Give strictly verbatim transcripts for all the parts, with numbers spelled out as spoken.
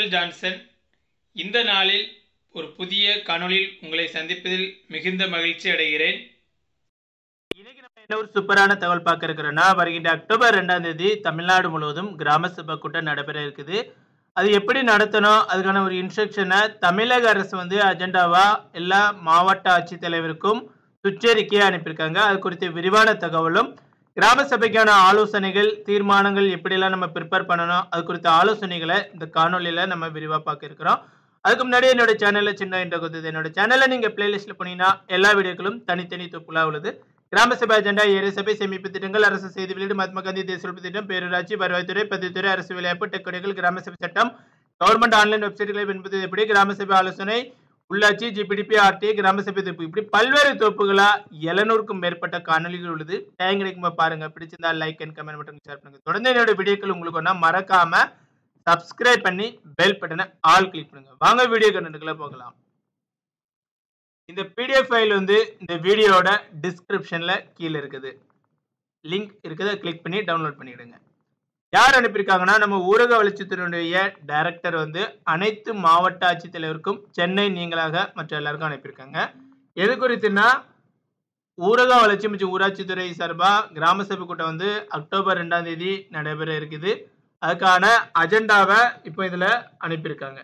உங்கள் ஜான்சன். இந்த நாளில் ஒரு புதிய காணொளியில் உங்களை சந்திப்பதில் மிகுந்த மகிழ்ச்சி அடைகிறேன். இன்னைக்கு நம்ம என்ன ஒரு சூப்பரான தகவல் பார்க்க இருக்கிறோம்னா, வருகின்ற அக்டோபர் ரெண்டாம் தேதி தமிழ்நாடு முழுவதும் கிராம சபை கூட்டம் நடைபெற இருக்குது. அது எப்படி நடத்தணும், அதுக்கான ஒரு இன்ஸ்ட்ரக்ஷனை தமிழக அரசு வந்து அஜெண்டாவா எல்லா மாவட்ட ஆட்சித்தலைவருக்கும் சுற்றறிக்கையை அனுப்பியிருக்காங்க. அது குறித்த விரிவான தகவலும், கிராம சபைக்கான ஆலோசனைகள், தீர்மானங்கள் எப்படியெல்லாம் நம்ம ப்ரிப்பேர் பண்ணணும், அது குறித்த ஆலோசனைகளை இந்த காணொலியில நம்ம விரிவாக பார்க்க இருக்கிறோம். அதுக்கு முன்னாடி என்னோட சேனல்ல சின்ன இன்ட்ரோ கொடுத்தது. என்னோட சேனல்ல நீங்க பிளேலிஸ்ட்ல போனீங்கன்னா எல்லா வீடியோக்களும் தனித்தனி தொகுப்புலா உள்ளது. கிராம சபை அஜெண்டா, ஏரிய சபை, சேமிப்பு திட்டங்கள், அரசு செய்தி வெளியீடு, மகாத்மா காந்தி தேசிய திட்டம், பேரூராட்சி, வருவாய்த்துறை, பதிவுத்துறை, அரசு விளையாட்டு, டெக்கடிகள், கிராம சபை சட்டம், கவர்மெண்ட் ஆன்லைன் வெப்சைட்களை என்பது எப்படி, கிராம சபை ஆலோசனை, உள்ளாட்சி, ஜிபிடிபி, ஆர்டிஐ, கிராம சபை தொகுப்பு, இப்படி பல்வேறு தொகுப்புகளா எழுநூறுக்கும் மேற்பட்ட காணொலிகள் உள்ளது. டைம் கிடைக்கும்போது பாருங்க. பிடிச்சிருந்தா லைக் அண்ட் கமெண்ட் மட்டும் ஷேர் பண்ணுங்க. தொடர்ந்து என்னோட வீடியோக்கள் உங்களுக்கு ஒன்றா மறக்காம சப்ஸ்கிரைப் பண்ணி பெல் பட்டனை ஆல் கிளிக் பண்ணுங்க. வாங்க வீடியோ கண்டென்ட்குள்ள போகலாம். இந்த பிடிஎஃப் ஃபைல் வந்து இந்த வீடியோட டிஸ்கிரிப்ஷன்ல கீழே இருக்குது, லிங்க் இருக்குது, கிளிக் பண்ணி டவுன்லோட் பண்ணிடுங்க. யார் அனுப்பியிருக்காங்கன்னா, நம்ம ஊரக வளர்ச்சித்துறையுடைய டைரக்டர் வந்து அனைத்து மாவட்ட ஆட்சித்தலைவருக்கும் சென்னை நீங்களாக மற்ற எல்லாருக்கும் அனுப்பியிருக்காங்க. எது குறித்துன்னா, ஊரக வளர்ச்சி மற்றும் ஊராட்சித்துறை சார்பா கிராம சபை கூட்டம் வந்து அக்டோபர் ரெண்டாம் தேதி நடைபெற இருக்குது. அதுக்கான அஜெண்டாவை இப்போ இதுல அனுப்பியிருக்காங்க.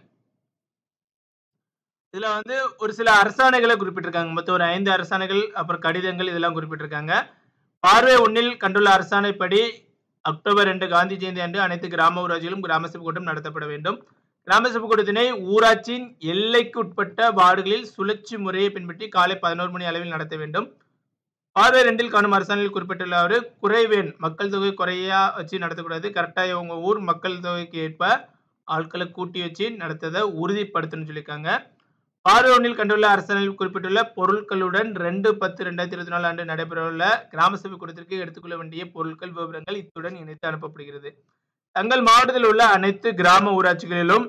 இதுல வந்து ஒரு சில அரசாணைகளை குறிப்பிட்டிருக்காங்க. மொத்தம் ஒரு ஐந்து அரசாணைகள், அப்புறம் கடிதங்கள் இதெல்லாம் குறிப்பிட்டிருக்காங்க. பார்வை ஒன்றில் கண்டுள்ள அரசாணைப்படி அக்டோபர் ரெண்டு காந்தி ஜெயந்தி அன்று அனைத்து கிராம ஊராட்சிகளும் கிராம சபை கூட்டம் நடத்தப்பட வேண்டும். கிராம சபை கூட்டத்தினை ஊராட்சியின் எல்லைக்கு உட்பட்ட வார்டுகளில் சுழற்சி முறையை பின்பற்றி காலை பதினோரு மணி அளவில் நடத்த வேண்டும். பார்வை ரெண்டில் காணும் அரசாணையில் குறிப்பிட்டுள்ளவாறு குறைவேன் மக்கள் தொகை குறையா வச்சு நடத்தக்கூடாது. கரெக்டாக உங்க ஊர் மக்கள் தொகைக்கு ஏற்ப ஆட்களை கூட்டி வச்சு நடத்ததை உறுதிப்படுத்தணும்னு சொல்லியிருக்காங்க. பார்வை ஒன்றில் கண்டுள்ள அரசாணையில் குறிப்பிட்டுள்ள பொருட்களுடன் ரெண்டு பத்து ரெண்டாயிரத்தி இருபத்தி நாலு ஆண்டு நடைபெறவுள்ள கிராம சபை கூட்டத்திற்கு எடுத்துக்கொள்ள வேண்டிய பொருட்கள் விவரங்கள் இத்துடன் இணைத்து அனுப்பப்படுகிறது. தங்கள் மாவட்டத்தில் உள்ள அனைத்து கிராம ஊராட்சிகளிலும்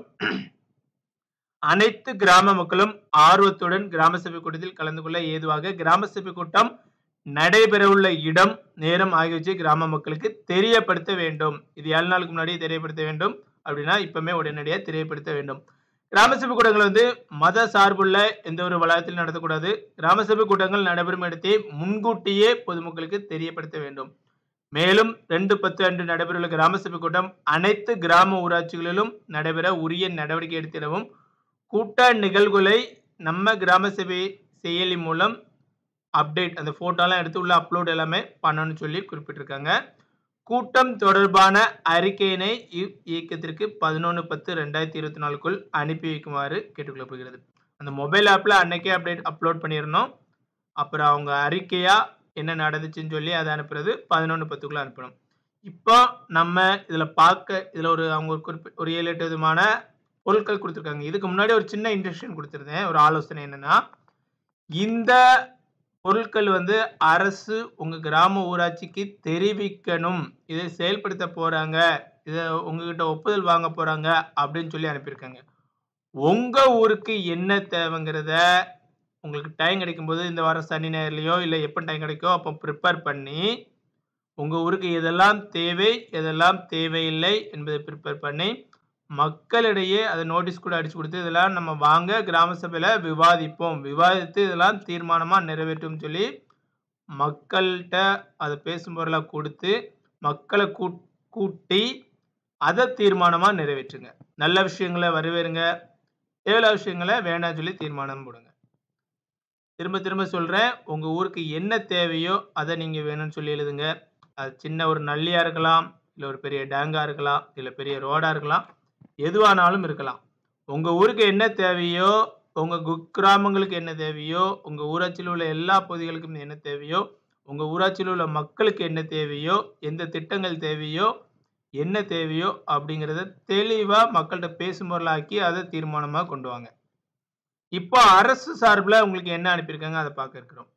அனைத்து கிராம மக்களும் ஆர்வத்துடன் கிராம சபை கூட்டத்தில் கலந்து கொள்ள ஏதுவாக கிராம சபை கூட்டம் நடைபெறவுள்ள இடம், நேரம் ஆகியவற்றை கிராம மக்களுக்கு தெரியப்படுத்த வேண்டும். இது ஏழு நாளுக்கு முன்னாடியே தெரியப்படுத்த வேண்டும். அப்படின்னா இப்பவுமே உடனடியாக தெரியப்படுத்த வேண்டும். கிராம சபை கூட்டங்கள் வந்து மத சார்புள்ள எந்த ஒரு வளாகத்திலும் நடத்தக்கூடாது. கிராம சபை கூட்டங்கள் நடைபெறும் இடத்தை முன்கூட்டியே பொதுமக்களுக்கு தெரியப்படுத்த வேண்டும். மேலும் ரெண்டு பத்து அன்று நடைபெறவுள்ள கிராம சபை கூட்டம் அனைத்து கிராம ஊராட்சிகளிலும் நடைபெற உரிய நடவடிக்கை எடுத்திடவும். கூட்ட நிகழ்வுகளை நம்ம கிராம சபை செயலி மூலம் அப்டேட், அந்த போட்டோலாம் எடுத்து உள்ள அப்லோட் எல்லாமே பண்ணணும்னு சொல்லி குறிப்பிட்டிருக்காங்க. கூட்டம் தொடர்பான அறிக்கையினை இயக்கத்திற்கு பதினொன்று பத்து ரெண்டாயிரத்தி இருபத்தி நாலுக்குள் அனுப்பி வைக்குமாறு கேட்டுக்கொள்ளப்படுகிறது. அந்த மொபைல் ஆப்ல அன்னைக்கே அப்டேட் அப்லோட் பண்ணிடணும். அப்புறம் அவங்க அறிக்கையா என்ன நடந்துச்சுன்னு சொல்லி அதை அனுப்புறது பதினொன்று பத்துக்குள்ள அனுப்பணும். இப்போ நம்ம இதுல பார்க்க இதுல ஒரு அவங்க ஒரு குறிப்பி ஒரு ஏழு எட்டு விதமான பொருட்கள் கொடுத்துருக்காங்க. இதுக்கு முன்னாடி ஒரு சின்ன இன்ஸ்ட்ரக்ஷன் கொடுத்துருந்தேன். ஒரு ஆலோசனை என்னன்னா, இந்த பொருட்கள் வந்து அரசு உங்க கிராம ஊராட்சிக்கு தெரிவிக்கணும், இதை செயல்படுத்த போறாங்க, இதை உங்ககிட்ட ஒப்புதல் வாங்க போறாங்க அப்படின்னு சொல்லி அனுப்பியிருக்காங்க. உங்க ஊருக்கு என்ன தேவைங்கிறத உங்களுக்கு டைம் கிடைக்கும்போது இந்த வாரம் சனி ஞாயிறுலையோ இல்லை எப்போ டைம் கிடைக்கோ அப்போ ப்ரிப்பேர் பண்ணி உங்க ஊருக்கு எதெல்லாம் தேவை எதெல்லாம் தேவையில்லை என்பதை ப்ரிப்பேர் பண்ணி மக்களிடையே அதை நோட்டீஸ் கூட அடிச்சு கொடுத்து இதெல்லாம் நம்ம வாங்க கிராம சபையில விவாதிப்போம், விவாதித்து இதெல்லாம் தீர்மானமா நிறைவேற்றும் சொல்லி மக்கள்கிட்ட அதை பேசும் பொருளாக கொடுத்து மக்களை கூட்டி அதை தீர்மானமா நிறைவேற்றுங்க. நல்ல விஷயங்களை வரவேறுங்க, தேவையில்லாத விஷயங்களை வேண்டாம் சொல்லி தீர்மானம் போடுங்க. திரும்ப திரும்ப சொல்றேன், உங்க ஊருக்கு என்ன தேவையோ அதை நீங்க வேணும்னு சொல்லி எழுதுங்க. அது சின்ன ஒரு நள்ளியா இருக்கலாம், இல்லை ஒரு பெரிய டேங்கா இருக்கலாம், இல்லை பெரிய ரோடா இருக்கலாம், எதுவானாலும் இருக்கலாம். உங்க ஊருக்கு என்ன தேவையோ, உங்க குக்கிராமங்களுக்கு என்ன தேவையோ, உங்க ஊராட்சியில் உள்ள எல்லா பகுதிகளுக்கும் என்ன தேவையோ, உங்க ஊராட்சியில் உள்ள மக்களுக்கு என்ன தேவையோ, எந்த திட்டங்கள் தேவையோ, என்ன தேவையோ அப்படிங்கிறத தெளிவா மக்கள்கிட்ட பேசும் பொருளாக்கி அதை தீர்மானமா கொண்டு வாங்க. இப்போ அரசு சார்பில் உங்களுக்கு என்ன அனுப்பியிருக்காங்க அதை பார்க்க இருக்கிறோம்.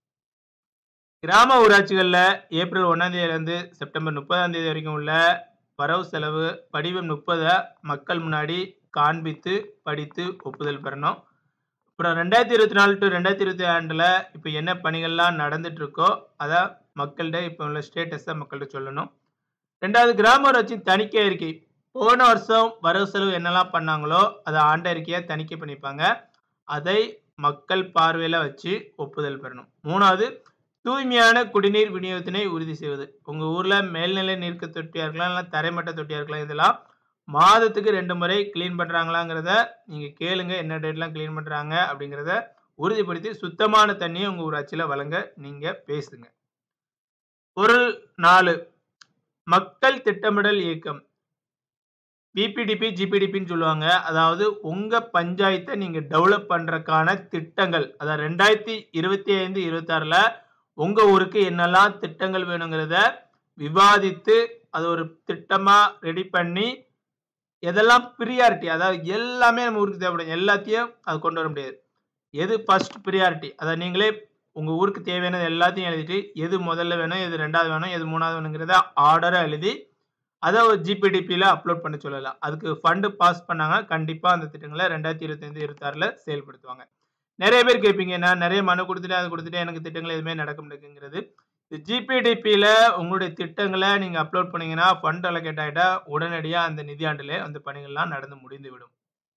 கிராம ஊராட்சிகளில் ஏப்ரல் ஒன்னாம் தேதியிலிருந்து செப்டம்பர் முப்பதாம் தேதி வரைக்கும் உள்ள வரவு செலவு படிவம் முப்பதை மக்கள் முன்னாடி காண்பித்து படித்து ஒப்புதல் பெறணும். அப்புறம் ரெண்டாயிரத்தி இருபத்தி நாலு டு ரெண்டாயிரத்தி இருபத்தி ஆண்டுல இப்போ என்ன பணிகள்லாம் நடந்துட்டு இருக்கோ அதை மக்கள்கிட்ட இப்போ உள்ள ஸ்டேட்டஸை மக்கள்கிட்ட சொல்லணும். ரெண்டாவது, கிராம ஊராட்சி தணிக்கை அறிக்கை போன வருஷம் வரவு செலவு என்னெல்லாம் பண்ணாங்களோ அதை ஆண்டறிக்கையா தணிக்கை பண்ணிப்பாங்க. அதை மக்கள் பார்வையில வச்சு ஒப்புதல் பெறணும். மூணாவது தூய்மையான குடிநீர் விநியோகத்தினை உறுதி செய்வது. உங்க ஊர்ல மேல்நிலை நீர்க்க தொட்டியா இருக்கலாம், இல்ல தரைமட்ட தொட்டியா இருக்கலாம். இதெல்லாம் மாதத்துக்கு ரெண்டு முறை கிளீன் பண்றாங்களாங்கிறத நீங்க கேளுங்க. என்ன டேட்லாம் கிளீன் பண்றாங்க அப்படிங்கிறத உறுதிப்படுத்தி சுத்தமான தண்ணியை உங்க ஊராட்சியில வழங்க நீங்க பேசுங்க. பொருள் நாலு மக்கள் திட்டமிடல் இயக்கம். பிபிடிபி, ஜிபிடிபின்னு சொல்லுவாங்க. அதாவது உங்க பஞ்சாயத்தை நீங்க டெவலப் பண்றதுக்கான திட்டங்கள். அதாவது ரெண்டாயிரத்தி இருபத்தி ஐந்து இருபத்தி ஆறுல உங்க ஊருக்கு என்னெல்லாம் திட்டங்கள் வேணுங்கிறத விவாதித்து அது ஒரு திட்டமா ரெடி பண்ணி எதெல்லாம் ப்ரியாரிட்டி, அதாவது எல்லாமே நம்ம ஊருக்கு தேவைப்படும், எல்லாத்தையும் அது கொண்டு வர முடியாது. எது ஃபர்ஸ்ட் ப்ரியாரிட்டி, அதை நீங்களே உங்க ஊருக்கு தேவையானது எல்லாத்தையும் எழுதிட்டு எது முதல்ல வேணும், எது ரெண்டாவது வேணும், எது மூணாவது வேணுங்கிறத ஆர்டரா எழுதி அதை ஒரு ஜிபிடிபியில் அப்லோட் பண்ண சொல்லலாம். அதுக்கு ஃபண்டு பாஸ் பண்ணாங்க, கண்டிப்பா அந்த திட்டங்களை ரெண்டாயிரத்தி இருபத்தி ஐந்து இருபத்தி ஆறுல செயல்படுத்துவாங்க. நிறைய பேர் கேட்பீங்க, நான் நிறைய மனு கொடுத்துட்டு அதை கொடுத்துட்டு எனக்கு திட்டங்கள் எதுவுமே நடக்க முடியுங்கிறது. ஜிபிடிபியில் உங்களுடைய திட்டங்களை நீங்க அப்லோட் பண்ணீங்கன்னா ஃபண்ட் அலோகேட் ஆகிட்டா உடனடியாக அந்த நிதியாண்டிலே அந்த பணிகள்லாம் நடந்து முடிந்துவிடும்.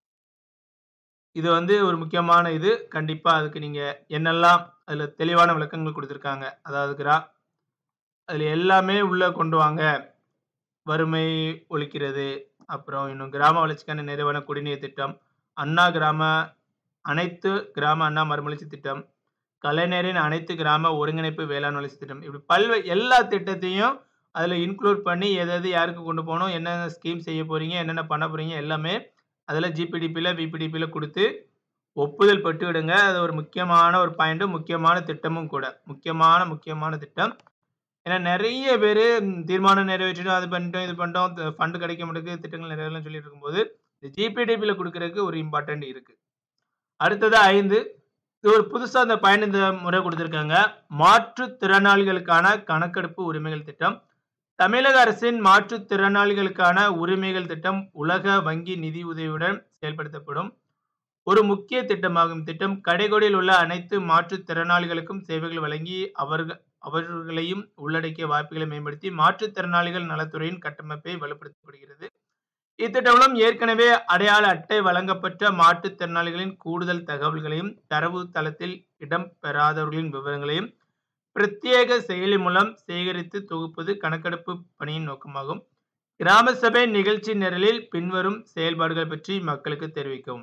இது வந்து ஒரு முக்கியமான இது. கண்டிப்பா அதுக்கு நீங்க என்னெல்லாம் அதுல தெளிவான விளக்கங்கள் கொடுத்துருக்காங்க. அதாவது கிரா அதுல எல்லாமே உள்ள கொண்டு வாங்க. வறுமை ஒழிக்கிறது, அப்புறம் இன்னும் கிராம வளர்ச்சிக்கான நிறைவான குடிநீர் திட்டம், அண்ணா கிராம அனைத்து கிராம அண்ணா மறுமலர்ச்சி திட்டம், கலைஞரின் அனைத்து கிராம ஒருங்கிணைப்பு வேளாண் வளர்ச்சி திட்டம், இப்படி பல்வே எல்லா திட்டத்தையும் அதுல இன்க்ளூட் பண்ணி எது எது யாருக்கு கொண்டு போகணும், என்னென்ன ஸ்கீம் செய்ய போறீங்க, என்னென்ன பண்ண போறீங்க எல்லாமே அதில் ஜிபிடிபியில் விபிடிபியில் கொடுத்து ஒப்புதல் பெற்று விடுங்க. அது ஒரு முக்கியமான ஒரு பாயிண்ட், முக்கியமான திட்டமும் கூட. முக்கியமான முக்கியமான திட்டம். ஏன்னா நிறைய பேர் தீர்மானம் நிறைவேற்றிட்டோம், அது பண்ணிட்டோம், இது பண்ணிட்டோம், ஃபண்டு கிடைக்க மாட்டேங்குது, திட்டங்கள் நிறைவேறலாம் சொல்லிட்டு இருக்கும்போது இந்த ஜிபிடிபியில் கொடுக்கறதுக்கு ஒரு இம்பார்ட்டன்ட் இருக்கு. அடுத்தது ஐந்து, இது ஒரு புதுசாக அந்த பாயிண்ட் இந்த முறை கொடுத்துருக்காங்க. மாற்றுத்திறனாளிகளுக்கான கணக்கெடுப்பு உரிமைகள் திட்டம். தமிழக அரசின் மாற்றுத்திறனாளிகளுக்கான உரிமைகள் திட்டம் உலக வங்கி நிதி உதவியுடன் செயல்படுத்தப்படும் ஒரு முக்கிய திட்டமாகும். திட்டம் கடைகோடியில் உள்ள அனைத்து மாற்றுத்திறனாளிகளுக்கும் சேவைகள் வழங்கி அவர்கள் அவர்களையும் உள்ளடக்கிய வாய்ப்புகளை மேம்படுத்தி மாற்றுத்திறனாளிகள் நலத்துறையின் கட்டமைப்பை வலுப்படுத்தப்படுகிறது. இத்திட்டம் மூலம் ஏற்கனவே அடையாள அட்டை வழங்கப்பட்ட மாற்றுத்திறனாளிகளின் கூடுதல் தகவல்களையும் தரவு தளத்தில் இடம் பெறாதவர்களின் விவரங்களையும் பிரத்யேக செயலி மூலம் சேகரித்து தொகுப்பது கணக்கெடுப்பு பணியின் நோக்கமாகும். கிராம சபை நிகழ்ச்சி நிரலில் பின்வரும் செயல்பாடுகள் பற்றி மக்களுக்கு தெரிவிக்கவும்.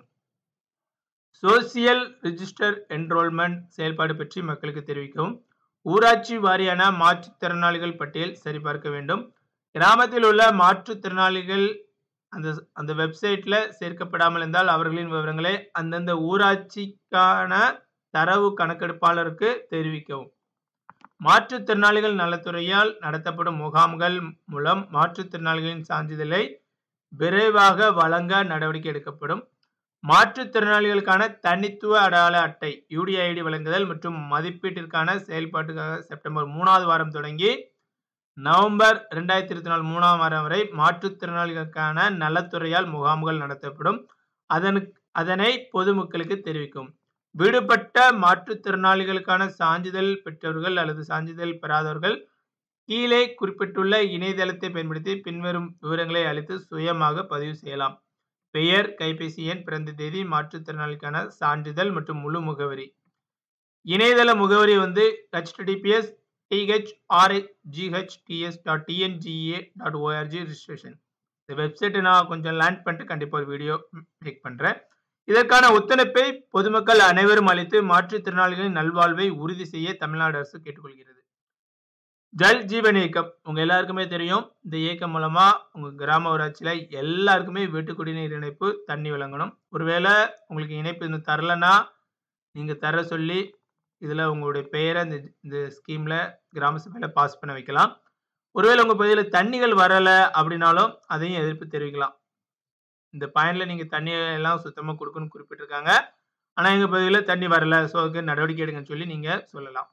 சோசியல் ரிஜிஸ்டர் என்ரோல்மெண்ட் செயல்பாடு பற்றி மக்களுக்கு தெரிவிக்கவும். ஊராட்சி வாரியான மாற்றுத்திறனாளிகள் பட்டியல் சரிபார்க்க வேண்டும். கிராமத்தில் உள்ள மாற்றுத்திறனாளிகள் அந்த அந்த வெப்சைட்ல சேர்க்கப்படாமல் இருந்தால் அவர்களின் விவரங்களை அந்தந்த ஊராட்சிக்கான தரவு கணக்கெடுப்பாளருக்கு தெரிவிக்கவும். மாற்றுத்திறனாளிகள் நலத்துறையால் நடத்தப்படும் முகாம்கள் மூலம் மாற்றுத்திறனாளிகளின் சான்றிதழை விரைவாக வழங்க நடவடிக்கை எடுக்கப்படும். மாற்றுத்திறனாளிகளுக்கான தனித்துவ அடையாள அட்டை யூடிஐடி வழங்குதல் மற்றும் மதிப்பீட்டிற்கான செயல்பாட்டுக்காக செப்டம்பர் மூணாவது வாரம் தொடங்கி நவம்பர் ரெண்டாயிரத்தி இருபத்தி நாலு மூணாம் வாரம் வரை மாற்றுத்திறனாளிகளுக்கான நலத்துறையால் முகாம்கள் நடத்தப்படும். அதனு அதனை பொதுமக்களுக்கு தெரிவிக்கும். விடுபட்ட மாற்றுத்திறனாளிகளுக்கான சான்றிதழ் பெற்றவர்கள் அல்லது சான்றிதழ் பெறாதவர்கள் கீழே குறிப்பிட்டுள்ள இணையதளத்தை பயன்படுத்தி பின்வரும் விவரங்களை அளித்து சுயமாக பதிவு செய்யலாம். பெயர், கைபேசி எண், பிறந்த தேதி, மாற்றுத்திறனாளிக்கான சான்றிதழ் மற்றும் முழு முகவரி. இணையதள முகவரி வந்து https thrsghts dot tnga dot org registration. இந்த வெப்சைட்டை நான் கொஞ்சம் லேண்ட் பண்ணிட்டு கண்டிப்பாக ஒரு வீடியோ மேக் பண்ணுறேன். இதற்கான ஒத்துழைப்பை பொதுமக்கள் அனைவரும் அளித்து மாற்றுத்திறனாளிகளின் நல்வாழ்வை உறுதி செய்ய தமிழ்நாடு அரசு கேட்டுக்கொள்கிறது. ஜல் ஜீவன் இயக்கம் உங்க எல்லாருக்குமே தெரியும். இந்த இயக்கம் மூலமா உங்க கிராம ஊராட்சியில எல்லாருக்குமே வீட்டு குடிநீர் இணைப்பு தண்ணி வழங்கணும். ஒருவேளை உங்களுக்கு இணைப்பு இன்னும் தரலன்னா நீங்க தர சொல்லி இதுல உங்களுடைய பெயரை இந்த இந்த ஸ்கீம்ல கிராம சபையில பாஸ் பண்ண வைக்கலாம். ஒருவேளை உங்க பகுதியில் தண்ணிகள் வரல அப்படின்னாலும் அதையும் எதிர்ப்பு தெரிவிக்கலாம். இந்த பாயிண்ட்ல நீங்க தண்ணி எல்லாம் சுத்தமா கொடுக்கணும்னு குறிப்பிட்டிருக்காங்க. ஆனா எங்க பகுதியில் தண்ணி வரல, ஸோ அதுக்கு நடவடிக்கை எடுங்கன்னு சொல்லி நீங்க சொல்லலாம்.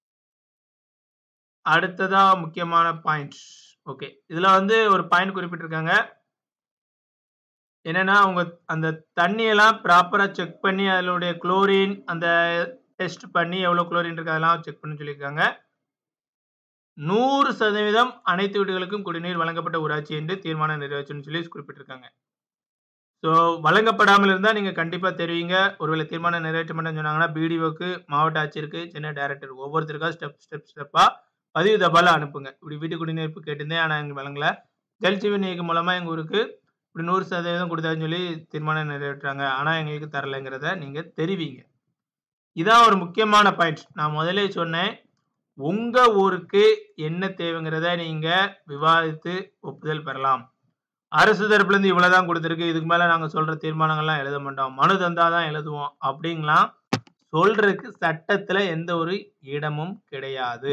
அடுத்ததா முக்கியமான பாயிண்ட். ஓகே, இதுல வந்து ஒரு பாயிண்ட் குறிப்பிட்டிருக்காங்க. என்னன்னா உங்க அந்த தண்ணியெல்லாம் ப்ராப்பரா செக் பண்ணி அதனுடைய குளோரின் அந்த டெஸ்ட் பண்ணி எவ்வளவு குளோரின் இருக்கு அதெல்லாம் செக் பண்ணி சொல்லியிருக்காங்க. நூறு சதவீதம் அனைத்து வீடுகளுக்கும் குடிநீர் வழங்கப்பட்ட ஊராட்சி என்று தீர்மானம் நிறைவேற்றணும்னு சொல்லி குறிப்பிட்டிருக்காங்க. ஸோ வழங்கப்படாமல் இருந்தால் நீங்கள் கண்டிப்பாக தெரிவிங்க. ஒருவேளை தீர்மானம் நிறைவேற்ற மாட்டேன்னு சொன்னாங்கன்னா பிடிஓக்கு, மாவட்ட ஆட்சியருக்கு, சென்னை டைரக்டர் ஒவ்வொருத்தருக்கா ஸ்டெப் ஸ்டெப் ஸ்டெப்பாக பதிவு தபால அனுப்புங்க. இப்படி வீட்டு குடிநீர் கேட்டிருந்தேன், ஆனால் எங்களுக்கு வழங்கல. ஜல்ஜீவன் இயக்கம் மூலமாக எங்கள் ஊருக்கு இப்படி நூறு சதவீதம் கொடுத்தாருன்னு சொல்லி தீர்மானம் நிறைவேற்றாங்க, ஆனால் எங்களுக்கு தரலைங்கிறத நீங்கள் தெரிவிங்க. இதான் ஒரு முக்கியமான பாயிண்ட். நான் முதலே சொன்னேன், உங்கள் ஊருக்கு என்ன தேவைங்கிறத நீங்கள் விவாதித்து ஒப்புதல் பெறலாம். அரசு தரப்புலேருந்து இவ்வளோ தான் கொடுத்துருக்கு, இதுக்கு மேலே நாங்கள் சொல்கிற தீர்மானங்கள்லாம் எழுத மாட்டோம், மனு தந்தால் தான் எழுதுவோம் அப்படிங்கலாம் சொல்கிறதுக்கு சட்டத்தில் எந்த ஒரு இடமும் கிடையாது.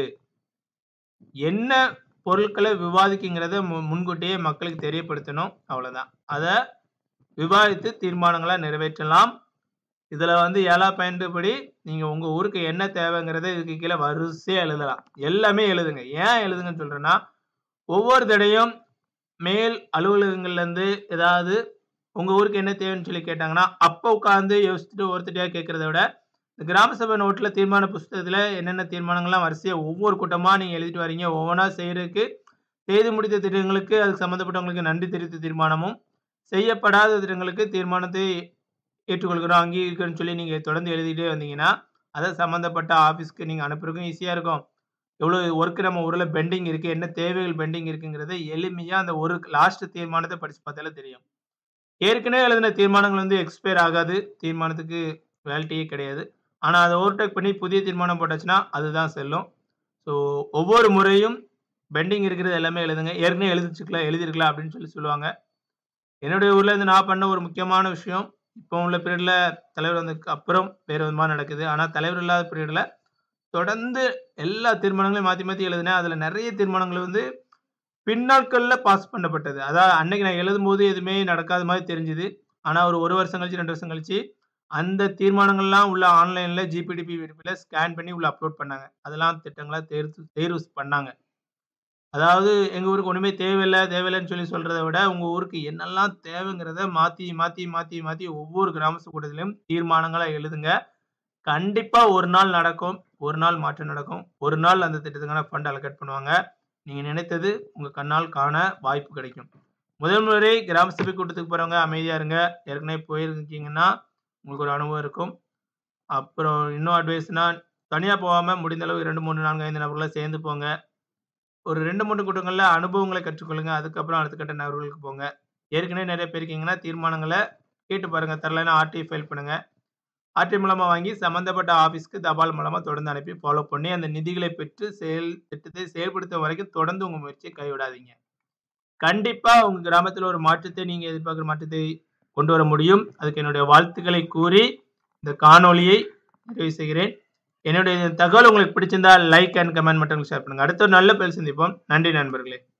என்ன பொருட்களை விவாதிக்குங்கிறத மு முன்கூட்டியே மக்களுக்கு தெரியப்படுத்தணும், அவ்வளோதான். அதை விவாதித்து தீர்மானங்களாக நிறைவேற்றலாம். இதில் வந்து ஏழா பயன்படி நீங்கள் உங்கள் ஊருக்கு என்ன தேவைங்கிறத இதுக்கு கீழே வரிசையாக எழுதலாம். எல்லாமே எழுதுங்க. ஏன் எழுதுங்கன்னு சொல்கிறேன்னா, ஒவ்வொரு தடையும் மேல் அலுவலகங்கள்லேருந்து ஏதாவது உங்கள் ஊருக்கு என்ன தேவைன்னு சொல்லி கேட்டாங்கன்னா, அப்போ உட்காந்து யோசிச்சுட்டு ஒருத்தட்டியாக கேட்குறத விட, இந்த கிராம சபை நோட்டில் தீர்மான புஸ்தகத்தில் என்னென்ன தீர்மானங்கள்லாம் வரிசையாக ஒவ்வொரு கூட்டமாக நீங்கள் எழுதிட்டு வரீங்க, ஒவ்வொன்றா செய்கிறதுக்கு செய்து முடித்த திட்டங்களுக்கு அதுக்கு சம்மந்தப்பட்டவங்களுக்கு நன்றி தெரிவித்த தீர்மானமும், செய்யப்படாத திட்டங்களுக்கு தீர்மானத்தை ஏற்றுக்கொள்கிறோம், அங்கீகரிக்கிறோன்னு சொல்லி நீங்கள் தொடர்ந்து எழுதிட்டே வந்தீங்கன்னா, அதை சம்மந்தப்பட்ட ஆஃபீஸ்க்கு நீங்கள் அனுப்புறதுக்கும் ஈஸியாக இருக்கும். எவ்வளோ ஒர்க்கு நம்ம ஊரில் பெண்டிங் இருக்குது, என்ன தேவைகள் பெண்டிங் இருக்குங்கிறத எளிமையாக அந்த ஒரு லாஸ்ட் தீர்மானத்தை படித்து பார்த்தாலே தெரியும். ஏற்கனவே எழுதின தீர்மானங்கள் வந்து எக்ஸ்பயர் ஆகாது, தீர்மானத்துக்கு வேலிட்டியே கிடையாது. ஆனால் அதை ஓவர்டேக் பண்ணி புதிய தீர்மானம் போட்டாச்சுன்னா அதுதான் செல்லும். ஸோ ஒவ்வொரு முறையும் பெண்டிங் இருக்கிறது எல்லாமே எழுதுங்க. ஏற்கனவே எழுதிச்சுக்கலாம் எழுதிருக்கலாம் அப்படின்னு சொல்லி சொல்லுவாங்க. என்னுடைய ஊரில் இருந்து நான் பண்ண ஒரு முக்கியமான விஷயம், இப்போ உள்ள பீரியடில் தலைவர் வந்ததுக்கு அப்புறம் வேறு விதமாக நடக்குது. ஆனால் தலைவர் இல்லாத பீரியடில் தொடர்ந்து எல்லா தீர்மானங்களையும் மாற்றி மாற்றி எழுதினேன். அதில் நிறைய தீர்மானங்கள் வந்து பின்னாட்களில் பாஸ் பண்ணப்பட்டது. அதாவது அன்னைக்கு நான் எழுதும்போது எதுவுமே நடக்காத மாதிரி தெரிஞ்சுது. ஆனால் ஒரு ஒரு வருஷம் கழிச்சு ரெண்டு வருஷம் கழிச்சு அந்த தீர்மானங்கள்லாம் உள்ள ஆன்லைனில் ஜிபிடிபி விடிபியில் ஸ்கேன் பண்ணி உள்ள அப்லோட் பண்ணாங்க. அதெல்லாம் திட்டங்களாக தேர்வு தேர்வு பண்ணாங்க. அதாவது எங்கள் ஊருக்கு ஒன்றுமே தேவையில்லை தேவையில்லைன்னு சொல்லி சொல்கிறத விட, உங்கள் ஊருக்கு என்னெல்லாம் தேவைங்கிறத மாற்றி மாற்றி மாற்றி மாற்றி ஒவ்வொரு கிராம சபை கூட்டத்திலையும் தீர்மானங்களாக எழுதுங்க. கண்டிப்பாக ஒரு நாள் நடக்கும், ஒரு நாள் மாற்றம் நடக்கும், ஒரு நாள் அந்த திட்டத்துக்கான ஃபண்ட் அலோகேட் பண்ணுவாங்க. நீங்கள் நினைத்தது உங்கள் கண்ணால் காண வாய்ப்பு கிடைக்கும். முதல் முறை கிராம சபை கூட்டத்துக்கு போகிறவங்க அமைதியாக இருங்க. ஏற்கனவே போயிருக்கீங்கன்னா உங்களுக்கு ஒரு அனுபவம் இருக்கும். அப்புறம் இன்னும் அட்வைஸ்னால், தனியாக போகாமல் முடிந்த அளவு இரண்டு மூணு நான்கு ஐந்து நபர்களை சேர்ந்து போங்க. ஒரு ரெண்டு மூணு கூட்டங்களில் அனுபவங்களை கற்றுக்கொள்ளுங்க. அதுக்கப்புறம் அடுத்த கட்ட நபர்களுக்கு போங்க. ஏற்கனவே நிறைய பேர் இருக்கீங்கன்னா தீர்மானங்களை கேட்டு பாருங்கள். தரலைன்னா ஆர்டிஐ ஃபைல் பண்ணுங்கள். ஆர்டிஐ மூலமாக வாங்கி சம்மந்தப்பட்ட ஆஃபீஸ்க்கு தபால் மூலமாக தொடர்ந்து அனுப்பி ஃபாலோ பண்ணி அந்த நிதிகளை பெற்று செயல் திட்டத்தை செயல்படுத்த வரைக்கும் தொடர்ந்து உங்கள் முயற்சியை கைவிடாதீங்க. கண்டிப்பாக உங்கள் கிராமத்தில் ஒரு மாற்றத்தை நீங்கள் எதிர்பார்க்குற மாற்றத்தை கொண்டு வர முடியும். அதுக்கு என்னுடைய வாழ்த்துக்களை கூறி இந்த காணொலியை நிறைவு செய்கிறேன். என்னுடைய தகவல் உங்களுக்கு பிடிச்சிருந்தால் லைக் அண்ட் கமெண்ட் மட்டும் ஷேர் பண்ணுங்கள். அடுத்த ஒரு நல்ல பேர் சந்திப்போம். நன்றி நண்பர்களே.